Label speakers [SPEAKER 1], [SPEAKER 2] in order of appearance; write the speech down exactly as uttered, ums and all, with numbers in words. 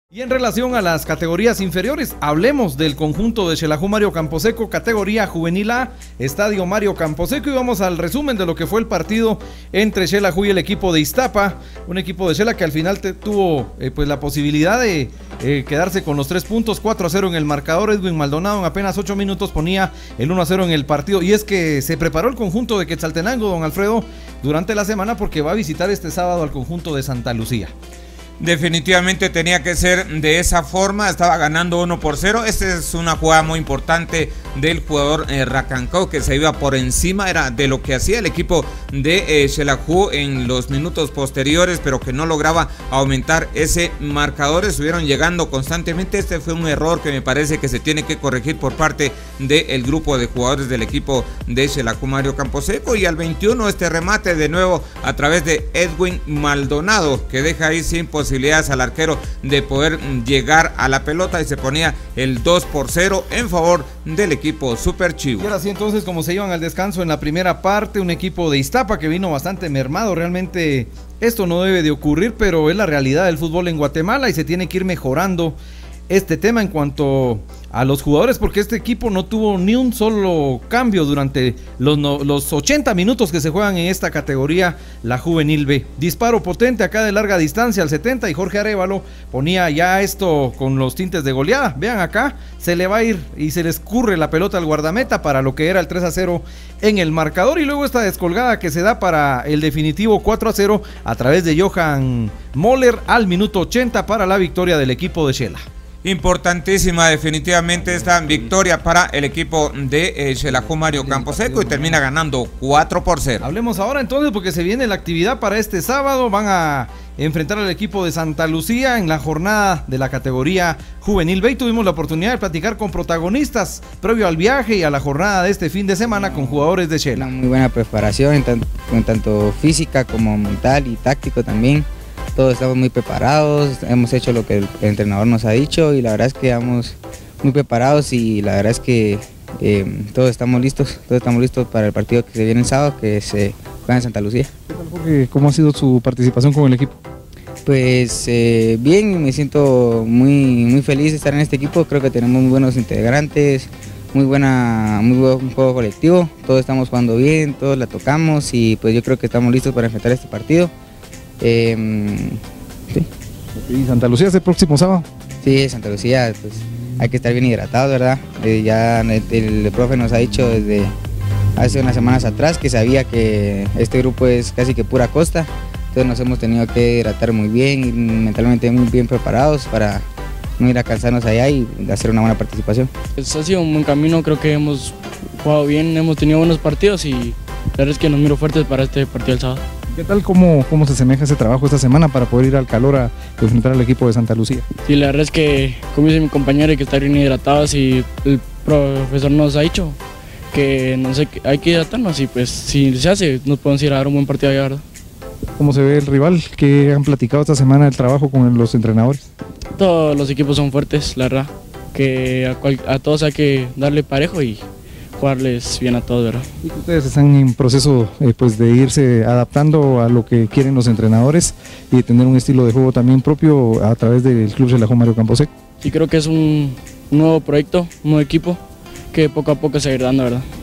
[SPEAKER 1] Y en relación a las categorías inferiores, hablemos del conjunto de Xelajú Mario Camposeco, categoría Juvenil A, Estadio Mario Camposeco, y vamos al resumen de lo que fue el partido entre Xelajú y el equipo de Iztapa, un equipo de Xela que al final te, tuvo eh, pues la posibilidad de eh, quedarse con los tres puntos, cuatro a cero en el marcador. Edwin Maldonado en apenas ocho minutos ponía el uno a cero en el partido, y es que se preparó el conjunto de Quetzaltenango, don Alfredo, durante la semana porque va a visitar este sábado al conjunto de Santa Lucía.
[SPEAKER 2] Definitivamente tenía que ser de esa forma, estaba ganando uno por cero. Esta es una jugada muy importante del jugador eh, Racancao, que se iba por encima, era de lo que hacía el equipo de eh, Xelajú en los minutos posteriores, pero que no lograba aumentar ese marcador. Estuvieron llegando constantemente. Este fue un error que me parece que se tiene que corregir por parte del grupo de jugadores del equipo de Xelajú Mario Camposeco. Y al veintiuno este remate de nuevo a través de Edwin Maldonado, que deja ahí sin posibilidades al arquero de poder llegar a la pelota, y se ponía el dos por cero en favor del equipo Super Chivo.
[SPEAKER 1] Y ahora sí, entonces, como se iban al descanso en la primera parte, un equipo de Iztapa que vino bastante mermado. Realmente esto no debe de ocurrir, pero es la realidad del fútbol en Guatemala y se tiene que ir mejorando este tema en cuanto a los jugadores, porque este equipo no tuvo ni un solo cambio durante los, no, los ochenta minutos que se juegan en esta categoría, la Juvenil B. Disparo potente acá de larga distancia al setenta, y Jorge Arévalo ponía ya esto con los tintes de goleada. Vean acá, se le va a ir y se le escurre la pelota al guardameta para lo que era el tres a cero en el marcador, y luego esta descolgada que se da para el definitivo cuatro a cero a través de Johan Moller al minuto ochenta para la victoria del equipo de Xela.
[SPEAKER 2] Importantísima definitivamente esta victoria para el equipo de eh, Xelajú Mario Camposeco, y termina ganando cuatro por cero.
[SPEAKER 1] Hablemos ahora entonces, porque se viene la actividad para este sábado. Van a enfrentar al equipo de Santa Lucía en la jornada de la categoría Juvenil B, y tuvimos la oportunidad de platicar con protagonistas previo al viaje y a la jornada de este fin de semana con jugadores de Xela.
[SPEAKER 3] Una muy buena preparación en tanto, en tanto física como mental y táctico también. Todos estamos muy preparados, hemos hecho lo que el entrenador nos ha dicho, y la verdad es que estamos muy preparados, y la verdad es que eh, todos estamos listos, todos estamos listos para el partido que se viene el sábado, que se juega en Santa Lucía.
[SPEAKER 4] ¿Qué tal, Jorge? ¿Cómo ha sido su participación con el equipo?
[SPEAKER 3] Pues eh, bien, me siento muy, muy feliz de estar en este equipo. Creo que tenemos muy buenos integrantes, muy, buena, muy buen juego colectivo, todos estamos jugando bien, todos la tocamos, y pues yo creo que estamos listos para enfrentar este partido. Eh, sí.
[SPEAKER 4] ¿Y Santa Lucía es el próximo sábado?
[SPEAKER 3] Sí, Santa Lucía, pues hay que estar bien hidratados, ¿verdad? Eh, ya el, el profe nos ha dicho desde hace unas semanas atrás que sabía que este grupo es casi que pura costa, entonces nos hemos tenido que hidratar muy bien y mentalmente muy bien preparados para no ir a cansarnos allá y hacer una buena participación.
[SPEAKER 5] Pues ha sido un buen camino, creo que hemos jugado bien, hemos tenido buenos partidos, y la verdad es que nos miro fuertes para este partido del sábado.
[SPEAKER 4] ¿Qué tal, cómo, cómo se asemeja ese trabajo esta semana para poder ir al calor a enfrentar al equipo de Santa Lucía?
[SPEAKER 5] Sí, la verdad es que, como dice mi compañero, hay que estar bien hidratados, y el profesor nos ha dicho que no sé, hay que hidratarnos, y pues si se hace nos podemos ir a dar un buen partido allá, ¿verdad?
[SPEAKER 4] ¿Cómo se ve el rival? ¿Qué han platicado esta semana del trabajo con los entrenadores?
[SPEAKER 5] Todos los equipos son fuertes, la verdad, que a, cual, a todos hay que darle parejo y jugarles bien a todos, ¿verdad?
[SPEAKER 4] ¿Y ustedes están en proceso eh, pues de irse adaptando a lo que quieren los entrenadores y de tener un estilo de juego también propio a través del Club Xelajú Mario Camposeco?
[SPEAKER 5] Sí, creo que es un nuevo proyecto, un nuevo equipo que poco a poco se va a ir dando, ¿verdad?